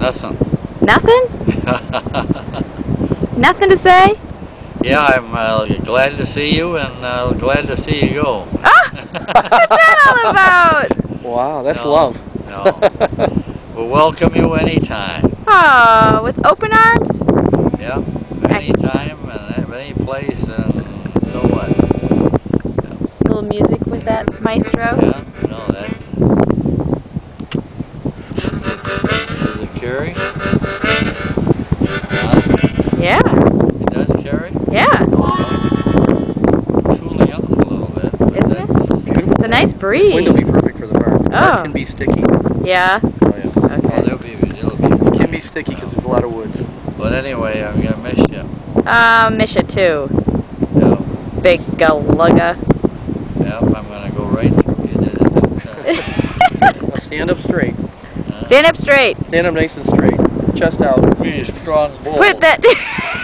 Nothing. Nothing? Nothing to say? Yeah, I'm glad to see you and glad to see you go. Ah! What's that all about? Wow, that's No, love. No. We'll welcome you anytime. Oh, with open arms? Yeah, anytime and any place, and so what? A little music with that maestro? Yeah, no, that. Does it carry? Yeah. It does carry? Yeah. Cooling off a little bit. But Isn't it? It's a nice breeze. This wind will be perfect for the bark. The bark Oh. can be sticky. Yeah. Oh, yeah. Okay. Oh, it'll be It can be sticky because there's a lot of woods. But anyway, I'm gonna miss you. Miss you too. Yeah. Big galugga. Yep, I'm gonna go right through you. Did it? Now stand up straight. Stand up straight. Stand up nice and straight. Chest out. Be a strong bull. Put that.